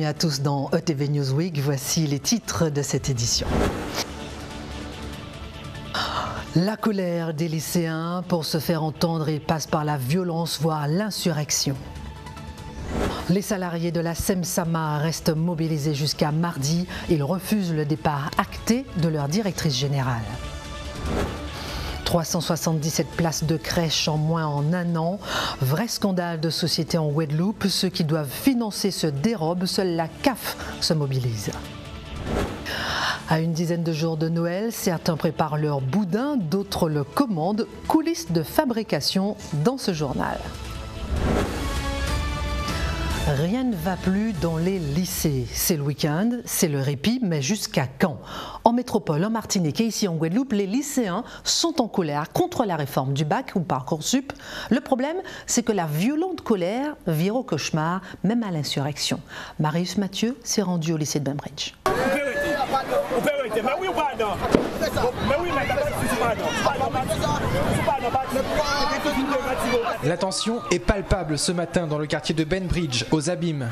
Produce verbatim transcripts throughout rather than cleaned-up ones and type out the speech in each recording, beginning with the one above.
Bienvenue à tous dans E T V Newsweek. Voici les titres de cette édition. La colère des lycéens. Pour se faire entendre, ils passent par la violence, voire l'insurrection. Les salariés de la SEM-Samar restent mobilisés jusqu'à mardi. Ils refusent le départ acté de leur directrice générale. trois cent soixante-dix-sept places de crèche en moins en un an. Vrai scandale de société en Guadeloupe. Ceux qui doivent financer se dérobent. Seule la C A F se mobilise. À une dizaine de jours de Noël, certains préparent leur boudin, d'autres le commandent. Coulisses de fabrication dans ce journal. Rien ne va plus dans les lycées. C'est le week-end, c'est le répit, mais jusqu'à quand? En métropole, en Martinique et ici en Guadeloupe, les lycéens sont en colère contre la réforme du bac ou Parcoursup. Le problème, c'est que la violente colère vire au cauchemar, même à l'insurrection. Marius Mathieu s'est rendu au lycée de Benbridge. La tension est palpable ce matin dans le quartier de Benbridge, aux Abîmes.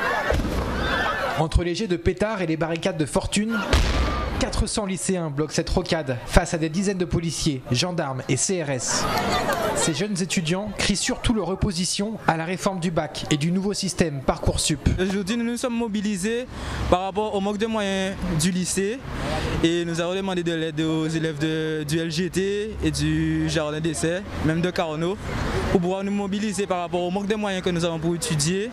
Entre les jets de pétards et les barricades de fortune, quatre cents lycéens bloquent cette rocade face à des dizaines de policiers, gendarmes et C R S. Ces jeunes étudiants crient surtout leur opposition à la réforme du bac et du nouveau système Parcoursup. Aujourd'hui, nous nous sommes mobilisés par rapport au manque de moyens du lycée et nous avons demandé de l'aide aux élèves de, du L G T et du jardin d'essai, même de Carnot, pour pouvoir nous mobiliser par rapport au manque de moyens que nous avons pour étudier.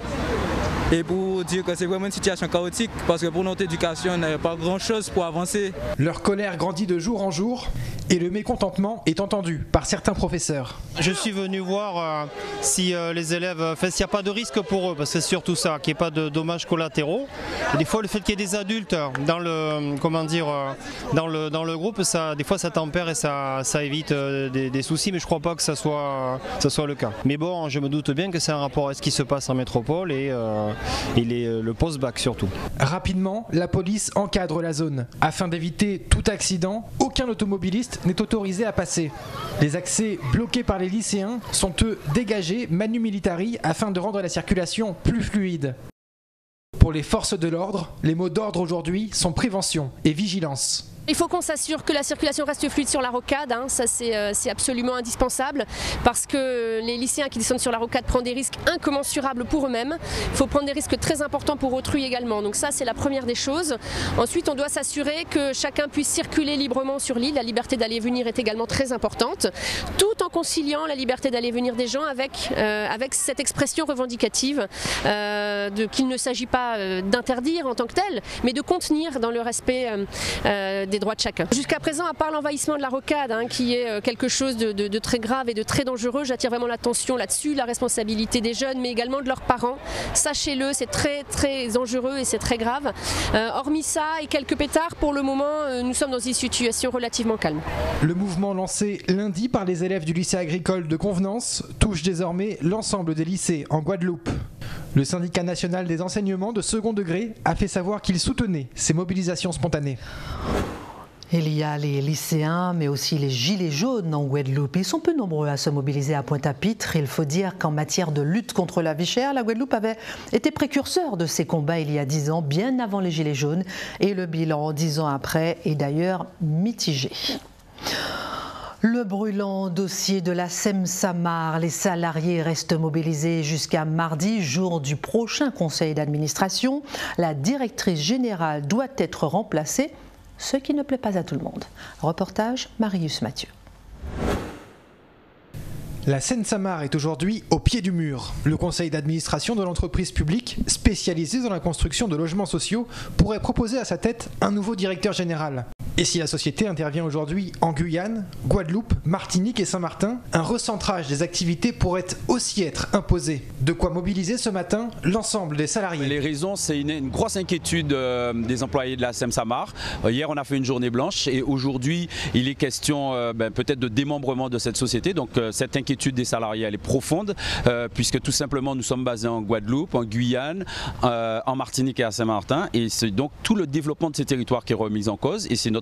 Et pour dire que c'est vraiment une situation chaotique parce que pour notre éducation, on n'avait pas grand-chose pour avancer. Leur colère grandit de jour en jour et le mécontentement est entendu par certains professeurs. Je suis venu voir euh, si euh, les élèves, enfin, s'il n'y a pas de risque pour eux, parce que c'est surtout ça, qu'il n'y ait pas de dommages collatéraux. Et des fois, le fait qu'il y ait des adultes dans le, comment dire, euh, dans le, dans le groupe, ça, des fois ça tempère et ça, ça évite euh, des, des soucis, mais je ne crois pas que ça soit, ça soit le cas. Mais bon, je me doute bien que c'est un rapport à ce qui se passe en métropole et, euh, et les, le post-bac surtout. Rapidement, la police encadre la zone. Afin d'éviter tout accident, aucun automobiliste n'est autorisé à passer. Les accès bloqués par les lycéens sont eux dégagés manu militari afin de rendre la circulation plus fluide. Pour les forces de l'ordre, les mots d'ordre aujourd'hui sont prévention et vigilance. Il faut qu'on s'assure que la circulation reste fluide sur la rocade, hein. Ça c'est euh, absolument indispensable parce que les lycéens qui descendent sur la rocade prennent des risques incommensurables pour eux-mêmes. Il faut prendre des risques très importants pour autrui également, donc ça c'est la première des choses. Ensuite on doit s'assurer que chacun puisse circuler librement sur l'île, la liberté d'aller et venir est également très importante, tout en conciliant la liberté d'aller et venir des gens avec, euh, avec cette expression revendicative euh, de, qu'il ne s'agit pas euh, d'interdire en tant que tel, mais de contenir dans le respect euh, euh, des droits de chacun. Jusqu'à présent, à part l'envahissement de la rocade, hein, qui est quelque chose de, de, de très grave et de très dangereux, j'attire vraiment l'attention là-dessus, la responsabilité des jeunes, mais également de leurs parents. Sachez-le, c'est très très dangereux et c'est très grave. Euh, hormis ça et quelques pétards, pour le moment, euh, nous sommes dans une situation relativement calme. Le mouvement lancé lundi par les élèves du lycée agricole de Convenance touche désormais l'ensemble des lycées en Guadeloupe. Le syndicat national des enseignements de second degré a fait savoir qu'il soutenait ces mobilisations spontanées. Il y a les lycéens, mais aussi les gilets jaunes en Guadeloupe. Ils sont peu nombreux à se mobiliser à Pointe-à-Pitre. Il faut dire qu'en matière de lutte contre la vie chère, la Guadeloupe avait été précurseur de ces combats il y a dix ans, bien avant les gilets jaunes. Et le bilan, dix ans après, est d'ailleurs mitigé. Le brûlant dossier de la SEM-Samar, les salariés restent mobilisés jusqu'à mardi, jour du prochain conseil d'administration. La directrice générale doit être remplacée, ce qui ne plaît pas à tout le monde. Reportage Marius Mathieu. La SEM-Samar est aujourd'hui au pied du mur. Le conseil d'administration de l'entreprise publique, spécialisée dans la construction de logements sociaux, pourrait proposer à sa tête un nouveau directeur général. Et si la société intervient aujourd'hui en Guyane, Guadeloupe, Martinique et Saint-Martin, un recentrage des activités pourrait aussi être imposé. De quoi mobiliser ce matin l'ensemble des salariés. Les raisons, c'est une, une grosse inquiétude euh, des employés de la SEM-Samar. Euh, hier, on a fait une journée blanche et aujourd'hui, il est question euh, ben, peut-être de démembrement de cette société. Donc euh, cette inquiétude des salariés, elle est profonde euh, puisque tout simplement, nous sommes basés en Guadeloupe, en Guyane, euh, en Martinique et à Saint-Martin. Et c'est donc tout le développement de ces territoires qui est remis en cause et c'est notre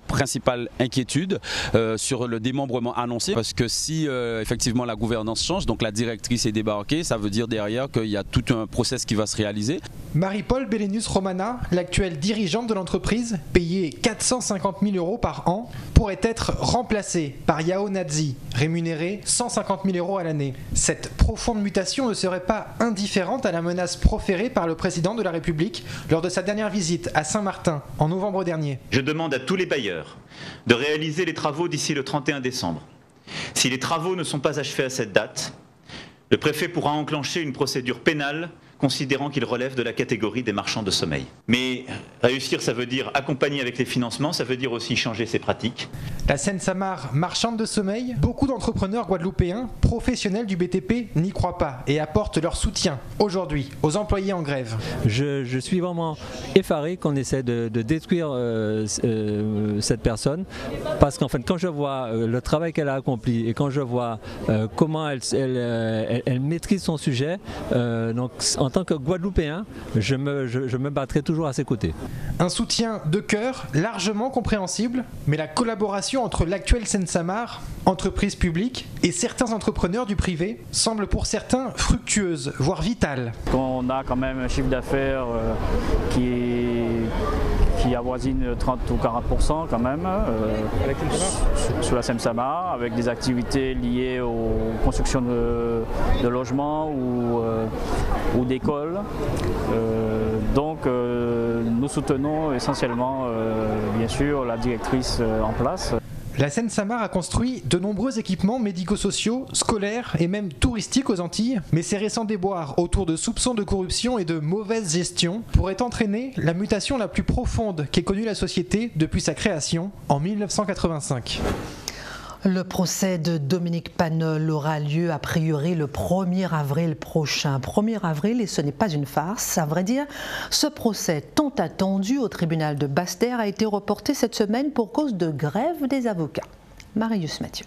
notre principale inquiétude euh, sur le démembrement annoncé, parce que si euh, effectivement la gouvernance change, donc la directrice est débarquée, ça veut dire derrière qu'il y a tout un process qui va se réaliser. Marie-Paul Belenius Romana, l'actuelle dirigeante de l'entreprise, payée quatre cent cinquante mille euros par an, pourrait être remplacée par Yao Nazi, rémunérée cent cinquante mille euros à l'année. Cette profonde mutation ne serait pas indifférente à la menace proférée par le président de la République lors de sa dernière visite à Saint-Martin en novembre dernier. Je demande à tous les bailleurs de réaliser les travaux d'ici le trente et un décembre. Si les travaux ne sont pas achevés à cette date, le préfet pourra enclencher une procédure pénale considérant qu'il relève de la catégorie des marchands de sommeil. Mais réussir, ça veut dire accompagner avec les financements, ça veut dire aussi changer ses pratiques. La Seine-Samar, marchande de sommeil, beaucoup d'entrepreneurs guadeloupéens, professionnels du B T P, n'y croient pas et apportent leur soutien aujourd'hui aux employés en grève. Je, je suis vraiment effaré qu'on essaie de, de détruire euh, euh, cette personne, parce qu'en fait, quand je vois euh, le travail qu'elle a accompli et quand je vois euh, comment elle, elle, elle, elle maîtrise son sujet, euh, donc en En tant que Guadeloupéen, je me, je, je me battrai toujours à ses côtés. Un soutien de cœur largement compréhensible, mais la collaboration entre l'actuelle Seine-Samar, entreprise publique, et certains entrepreneurs du privé semble pour certains fructueuse, voire vitale. On a quand même un chiffre d'affaires euh, qui est... qui avoisine trente ou quarante pour cent quand même euh, sur, sur la Seine-Samar, avec des activités liées aux constructions de, de logements ou, euh, ou d'écoles. Euh, donc euh, nous soutenons essentiellement euh, bien sûr la directrice euh, en place. La Seine-Samar a construit de nombreux équipements médico-sociaux, scolaires et même touristiques aux Antilles, mais ces récents déboires autour de soupçons de corruption et de mauvaise gestion pourraient entraîner la mutation la plus profonde qu'ait connue la société depuis sa création en mille neuf cent quatre-vingt-cinq. Le procès de Dominique Panol aura lieu a priori le premier avril prochain. premier avril, et ce n'est pas une farce, à vrai dire. Ce procès tant attendu au tribunal de Basse-Terre a été reporté cette semaine pour cause de grève des avocats. Marius Mathieu.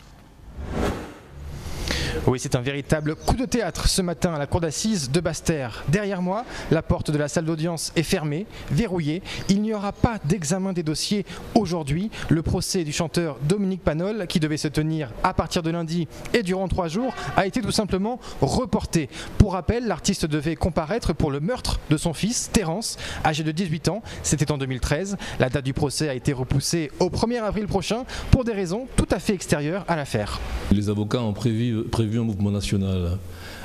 Oui, c'est un véritable coup de théâtre ce matin à la cour d'assises de Basse-Terre. Derrière moi, la porte de la salle d'audience est fermée, verrouillée. Il n'y aura pas d'examen des dossiers aujourd'hui. Le procès du chanteur Dominique Panol, qui devait se tenir à partir de lundi et durant trois jours, a été tout simplement reporté. Pour rappel, l'artiste devait comparaître pour le meurtre de son fils, Terence, âgé de dix-huit ans. C'était en deux mille treize. La date du procès a été repoussée au premier avril prochain pour des raisons tout à fait extérieures à l'affaire. Les avocats ont prévu, prévu un mouvement national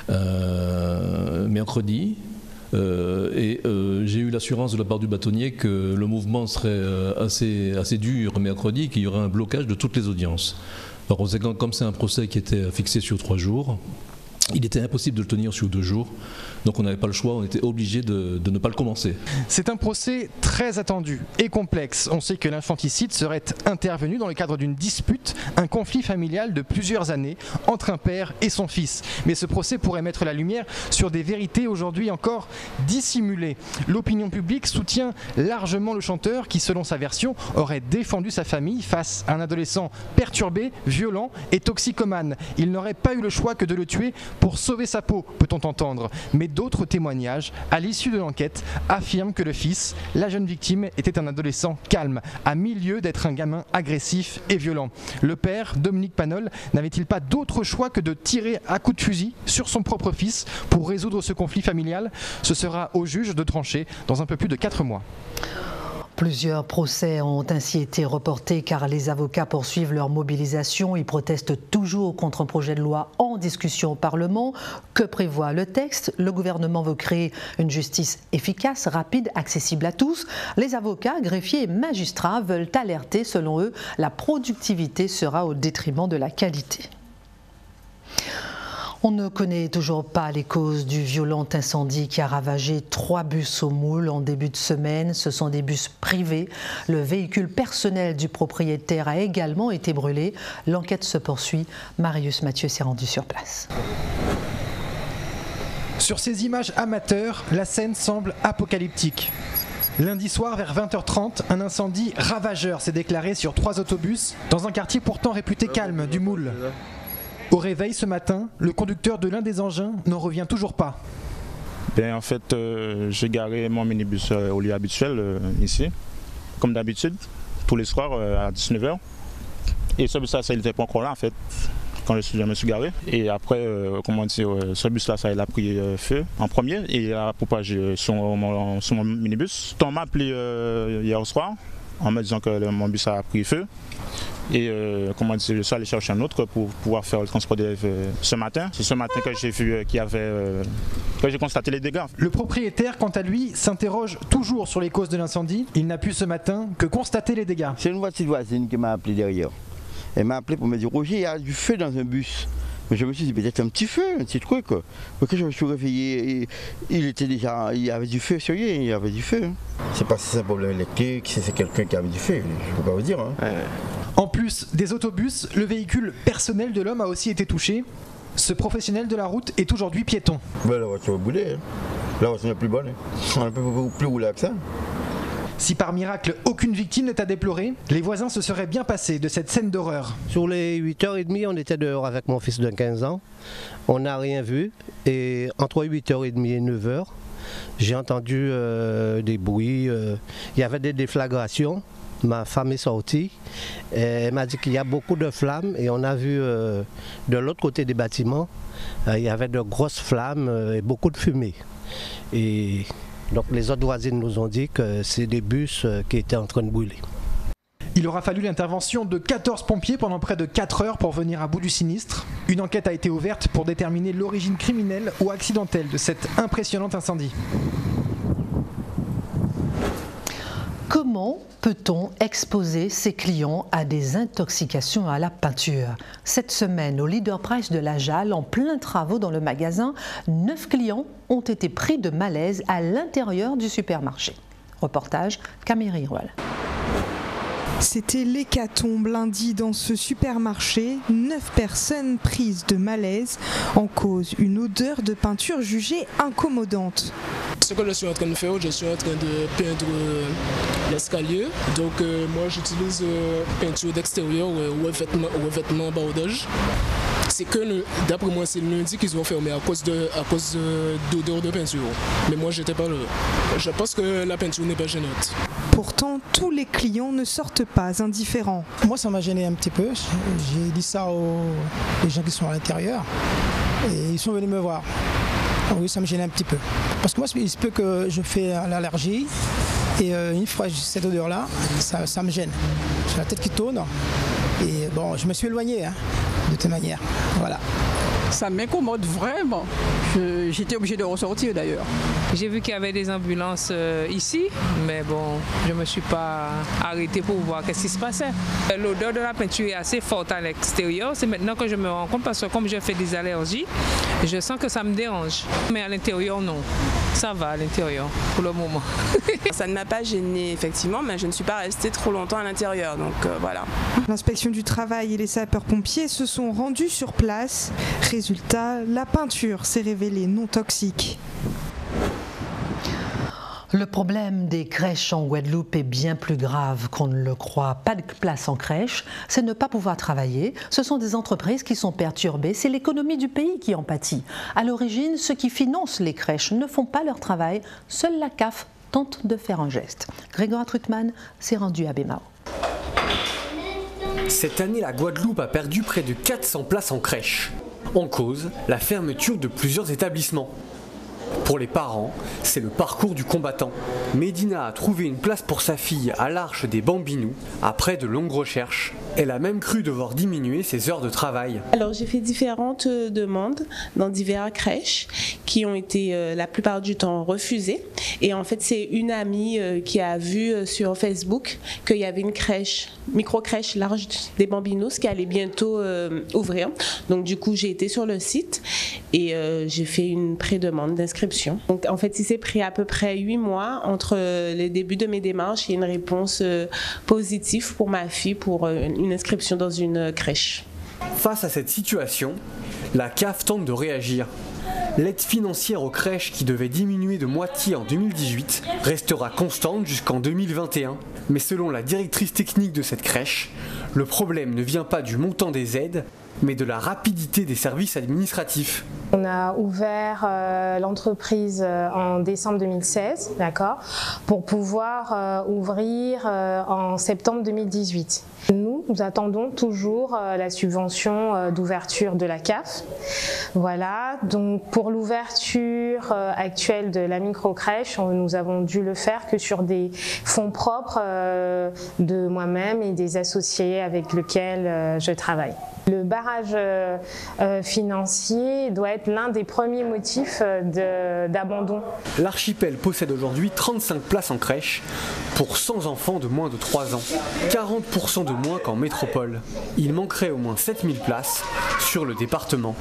euh, mercredi euh, et euh, j'ai eu l'assurance de la part du bâtonnier que le mouvement serait euh, assez, assez dur mercredi, qu'il y aurait un blocage de toutes les audiences. Alors comme c'est un procès qui était fixé sur trois jours, il était impossible de le tenir sur deux jours, donc on n'avait pas le choix, on était obligé de, de ne pas le commencer. C'est un procès très attendu et complexe. On sait que l'infanticide serait intervenu dans le cadre d'une dispute, un conflit familial de plusieurs années entre un père et son fils. Mais ce procès pourrait mettre la lumière sur des vérités aujourd'hui encore dissimulées. L'opinion publique soutient largement le chanteur qui, selon sa version, aurait défendu sa famille face à un adolescent perturbé, violent et toxicomane. Il n'aurait pas eu le choix que de le tuer pour sauver sa peau, peut-on entendre. Mais d'autres témoignages, à l'issue de l'enquête, affirment que le fils, la jeune victime, était un adolescent calme, à mille lieues d'être un gamin agressif et violent. Le père, Dominique Panol, n'avait-il pas d'autre choix que de tirer à coups de fusil sur son propre fils pour résoudre ce conflit familial? Ce sera au juge de trancher dans un peu plus de quatre mois. Plusieurs procès ont ainsi été reportés car les avocats poursuivent leur mobilisation. Ils protestent toujours contre un projet de loi en discussion au Parlement. Que prévoit le texte? Le gouvernement veut créer une justice efficace, rapide, accessible à tous. Les avocats, greffiers et magistrats veulent alerter. Selon eux, la productivité sera au détriment de la qualité. On ne connaît toujours pas les causes du violent incendie qui a ravagé trois bus au Moule en début de semaine. Ce sont des bus privés. Le véhicule personnel du propriétaire a également été brûlé. L'enquête se poursuit. Marius Mathieu s'est rendu sur place. Sur ces images amateurs, la scène semble apocalyptique. Lundi soir, vers vingt heures trente, un incendie ravageur s'est déclaré sur trois autobus dans un quartier pourtant réputé calme du Moule. Au réveil ce matin, le conducteur de l'un des engins n'en revient toujours pas. Bien, en fait, euh, j'ai garé mon minibus euh, au lieu habituel euh, ici, comme d'habitude. tous les soirs euh, à dix-neuf heures. Et ce bus-là, ça n'était pas encore là en fait, quand je, suis, je me suis garé. Et après, euh, comment dire, ce bus-là, ça il a pris euh, feu en premier et il a propagé sur mon, sur mon minibus. On m'a appelé euh, hier soir en me disant que le, mon bus a pris feu. Et euh, comment dire, je suis allé chercher un autre pour pouvoir faire le transport d'élèves euh, ce matin. C'est ce matin que j'ai vu euh, qu'il y avait, euh, que j'ai constaté les dégâts. Le propriétaire, quant à lui, s'interroge toujours sur les causes de l'incendie. Il n'a pu ce matin que constater les dégâts. C'est une voiture voisine qui m'a appelé derrière. Elle m'a appelé pour me dire Roger, il y a du feu dans un bus. Mais je me suis dit peut-être un petit feu, un petit truc. Quand je me suis réveillé, il était déjà, il y avait du feu sur lui, il y avait du feu. Je ne sais pas si c'est un problème électrique, si c'est quelqu'un qui avait du feu, je ne peux pas vous dire. Hein. Ouais. En plus des autobus, le véhicule personnel de l'homme a aussi été touché. Ce professionnel de la route est aujourd'hui piéton. Ben, la voiture a boulé, hein. La voiture n'est plus bonne. Hein. On ne peut plus rouler que ça. Si par miracle aucune victime n'est à déplorer, les voisins se seraient bien passés de cette scène d'horreur. Sur les huit heures trente, on était dehors avec mon fils de quinze ans. On n'a rien vu. Et entre huit heures trente et neuf heures, j'ai entendu euh, des bruits. Euh, il y avait des déflagrations. Ma femme est sortie. Elle m'a dit qu'il y a beaucoup de flammes. Et on a vu euh, de l'autre côté des bâtiments, euh, il y avait de grosses flammes euh, et beaucoup de fumée. Et donc les autres voisines nous ont dit que c'est des bus qui étaient en train de brûler. Il aura fallu l'intervention de quatorze pompiers pendant près de quatre heures pour venir à bout du sinistre. Une enquête a été ouverte pour déterminer l'origine criminelle ou accidentelle de cet impressionnant incendie. Comment peut-on exposer ses clients à des intoxications à la peinture? Cette semaine, au Leader Price de la Jalle, en plein travaux dans le magasin, neuf clients ont été pris de malaise à l'intérieur du supermarché. Reportage Caméry Roel. C'était l'hécatombe lundi dans ce supermarché. Neuf personnes prises de malaise, en cause une odeur de peinture jugée incommodante. Ce que je suis en train de faire, je suis en train de peindre l'escalier. Donc euh, moi j'utilise euh, peinture d'extérieur, euh, revêtement, revêtement bardage. C'est que d'après moi c'est le lundi qu'ils ont fermé à cause de à cause d'odeur de peinture. Mais moi j'étais pas là. Je pense que la peinture n'est pas gênante. Pourtant, tous les clients ne sortent pas indifférents. Moi ça m'a gêné un petit peu. J'ai dit ça aux gens qui sont à l'intérieur et ils sont venus me voir. Oui, ça me gêne un petit peu. Parce que moi, il se peut que je fais l'allergie et euh, une fois cette odeur-là, ça, ça me gêne. J'ai la tête qui tourne et bon, je me suis éloigné hein, de toute manière. Voilà. Ça m'incommode vraiment. J'étais obligée de ressortir d'ailleurs. J'ai vu qu'il y avait des ambulances euh, ici, mais bon, je ne me suis pas arrêtée pour voir qu'est-ce qui se passait. L'odeur de la peinture est assez forte à l'extérieur. C'est maintenant que je me rends compte parce que comme je fais des allergies, je sens que ça me dérange. Mais à l'intérieur, non. Ça va à l'intérieur pour le moment. Ça ne m'a pas gênée effectivement, mais je ne suis pas restée trop longtemps à l'intérieur, donc euh, voilà. L'inspection du travail et les sapeurs-pompiers se sont rendus sur place. Résultat, la peinture s'est révélée non toxique. Le problème des crèches en Guadeloupe est bien plus grave qu'on ne le croit. Pas de place en crèche, c'est ne pas pouvoir travailler. Ce sont des entreprises qui sont perturbées, c'est l'économie du pays qui en pâtit. À l'origine, ceux qui financent les crèches ne font pas leur travail. Seule la C A F tente de faire un geste. Grégoire Trutman s'est rendu à Bémao. Cette année, la Guadeloupe a perdu près de quatre cents places en crèche. En cause, la fermeture de plusieurs établissements. Pour les parents, c'est le parcours du combattant. Médina a trouvé une place pour sa fille à l'Arche des Bambinous après de longues recherches. Elle a même cru devoir diminuer ses heures de travail. Alors j'ai fait différentes demandes dans diverses crèches qui ont été euh, la plupart du temps refusées. Et en fait c'est une amie euh, qui a vu euh, sur Facebook qu'il y avait une crèche, micro-crèche l'Arche des Bambinous qui allait bientôt euh, ouvrir. Donc du coup j'ai été sur le site et euh, j'ai fait une pré-demande d'inscription. Donc en fait il s'est pris à peu près huit mois entre euh, les débuts de mes démarches et une réponse euh, positive pour ma fille pour euh, une inscription dans une crèche. Face à cette situation, la C A F tente de réagir. L'aide financière aux crèches qui devait diminuer de moitié en deux mille dix-huit restera constante jusqu'en deux mille vingt et un. Mais selon la directrice technique de cette crèche, le problème ne vient pas du montant des aides, mais de la rapidité des services administratifs. On a ouvert euh, l'entreprise euh, en décembre deux mille seize, d'accord, pour pouvoir euh, ouvrir euh, en septembre deux mille dix-huit. Nous, nous attendons toujours euh, la subvention euh, d'ouverture de la C A F. Voilà, donc pour l'ouverture euh, actuelle de la microcrèche, on, nous avons dû le faire que sur des fonds propres euh, de moi-même et des associés avec lesquels euh, je travaille. Le barrage euh, euh, financier doit être l'un des premiers motifs euh, d'abandon. L'archipel possède aujourd'hui trente-cinq places en crèche pour cent enfants de moins de trois ans, quarante pour cent de moins qu'en métropole. Il manquerait au moins sept mille places sur le département.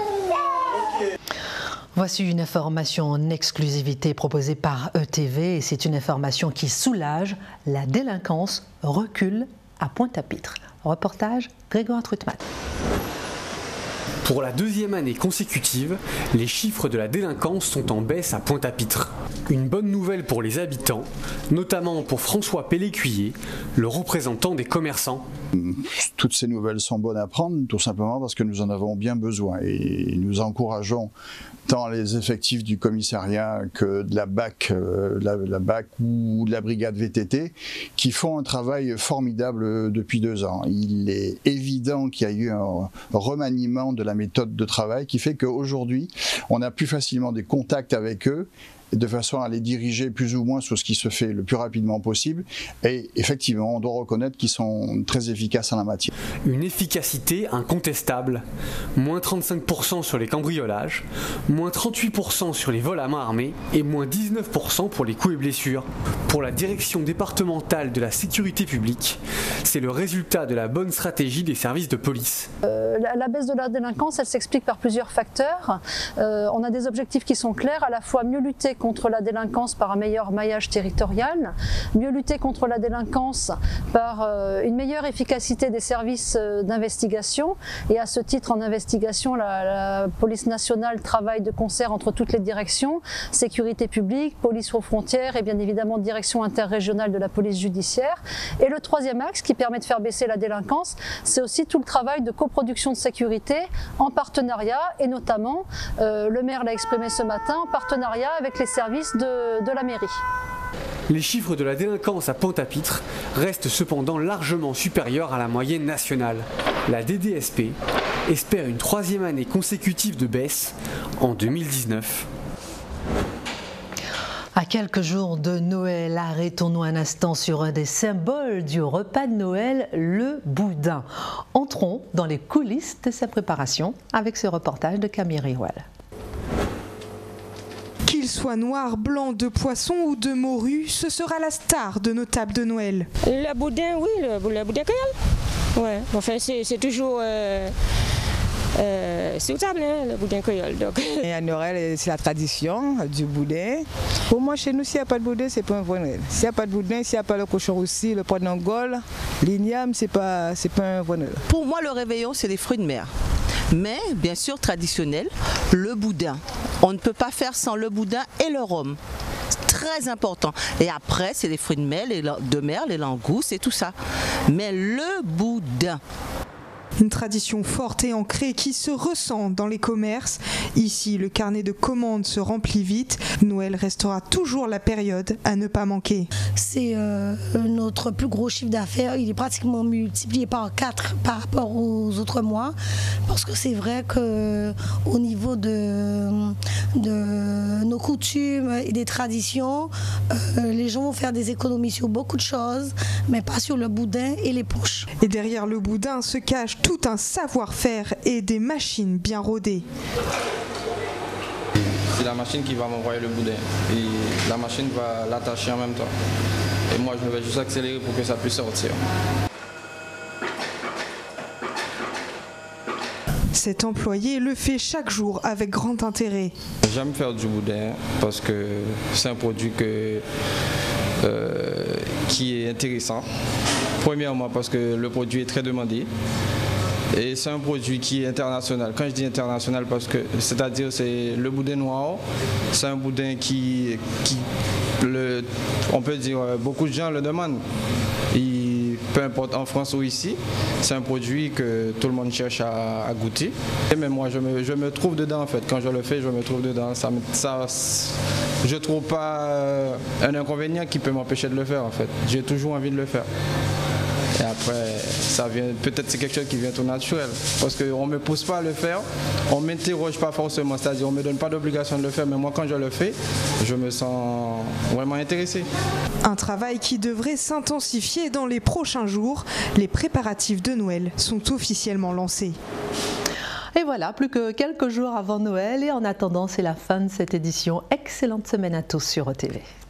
Voici une information en exclusivité proposée par E T V et c'est une information qui soulage. La délinquance recule à Pointe-à-Pitre. Reportage Grégoire Trutman. Pour la deuxième année consécutive, les chiffres de la délinquance sont en baisse à Pointe-à-Pitre. Une bonne nouvelle pour les habitants, notamment pour François Pellécuyer, le représentant des commerçants. Toutes ces nouvelles sont bonnes à prendre, tout simplement parce que nous en avons bien besoin et nous encourageons tant les effectifs du commissariat que de la B A C, euh, la, la B A C ou de la brigade V T T qui font un travail formidable depuis deux ans. Il est évident qu'il y a eu un remaniement de la méthode de travail qui fait qu'aujourd'hui on a plus facilement des contacts avec eux de façon à les diriger plus ou moins sur ce qui se fait le plus rapidement possible. Et effectivement, on doit reconnaître qu'ils sont très efficaces en la matière. Une efficacité incontestable. Moins trente-cinq pour cent sur les cambriolages, moins trente-huit pour cent sur les vols à main armée et moins dix-neuf pour cent pour les coups et blessures. Pour la direction départementale de la sécurité publique, c'est le résultat de la bonne stratégie des services de police. Euh, la, la baisse de la délinquance, elle s'explique par plusieurs facteurs. Euh, on a des objectifs qui sont clairs, à la fois mieux lutter contre la délinquance par un meilleur maillage territorial, mieux lutter contre la délinquance par euh, une meilleure efficacité des services euh, d'investigation. Et à ce titre, en investigation, la, la police nationale travaille de concert entre toutes les directions, sécurité publique, police aux frontières et bien évidemment direction interrégionale de la police judiciaire. Et le troisième axe qui permet de faire baisser la délinquance, c'est aussi tout le travail de coproduction de sécurité en partenariat et notamment, euh, le maire l'a exprimé ce matin, en partenariat avec les services de, de la mairie. Les chiffres de la délinquance à Pointe-à-Pitre restent cependant largement supérieurs à la moyenne nationale. La D D S P espère une troisième année consécutive de baisse en deux mille dix-neuf. À quelques jours de Noël, arrêtons-nous un instant sur un des symboles du repas de Noël, le boudin. Entrons dans les coulisses de sa préparation avec ce reportage de Camille Rioual. Qu'il soit noir, blanc, de poisson ou de morue, ce sera la star de nos tables de Noël. Le boudin, oui, le, le boudin créole. Ouais, enfin, c'est toujours... Euh... Euh, c'est table, hein, le boudin créole. Donc. Et à Noël, c'est la tradition du boudin. Pour moi, chez nous, s'il n'y a pas de boudin, c'est pas un vrai Noël. S'il n'y a pas de boudin, s'il n'y a pas le cochon aussi, le pot d'Angole, l'igname, c'est pas, c'est pas un vrai Noël. Pour moi, le réveillon, c'est les fruits de mer. Mais, bien sûr, traditionnel, le boudin. On ne peut pas faire sans le boudin et le rhum. Très important. Et après, c'est les fruits de mer, les, de mer, les langoustes et tout ça. Mais le boudin. Une tradition forte et ancrée qui se ressent dans les commerces. Ici, le carnet de commandes se remplit vite. Noël restera toujours la période à ne pas manquer. C'est euh, notre plus gros chiffre d'affaires. Il est pratiquement multiplié par quatre par rapport aux autres mois. Parce que c'est vrai qu'au niveau de, de nos coutumes et des traditions, euh, les gens vont faire des économies sur beaucoup de choses, mais pas sur le boudin et les poches. Et derrière le boudin se cache tout un savoir-faire et des machines bien rodées. C'est la machine qui va m'envoyer le boudin et la machine va l'attacher en même temps. Et moi je vais juste accélérer pour que ça puisse sortir. Cet employé le fait chaque jour avec grand intérêt. J'aime faire du boudin parce que c'est un produit que, euh, qui est intéressant. Premièrement parce que le produit est très demandé. Et c'est un produit qui est international. Quand je dis international, parce que c'est-à-dire c'est le boudin noir, c'est un boudin qui, qui le, on peut dire, beaucoup de gens le demandent. Et peu importe en France ou ici. C'est un produit que tout le monde cherche à, à goûter. Et même moi, je me, je me trouve dedans en fait. Quand je le fais, je me trouve dedans. Ça, ça, je ne trouve pas un inconvénient qui peut m'empêcher de le faire en fait. J'ai toujours envie de le faire. Et après, ça vient, peut-être c'est quelque chose qui vient tout naturel. Parce qu'on ne me pousse pas à le faire, on ne m'interroge pas forcément, c'est-à-dire on ne me donne pas d'obligation de le faire, mais moi quand je le fais, je me sens vraiment intéressé. Un travail qui devrait s'intensifier dans les prochains jours. Les préparatifs de Noël sont officiellement lancés. Et voilà, plus que quelques jours avant Noël et en attendant, c'est la fin de cette édition. Excellente semaine à tous sur O T V.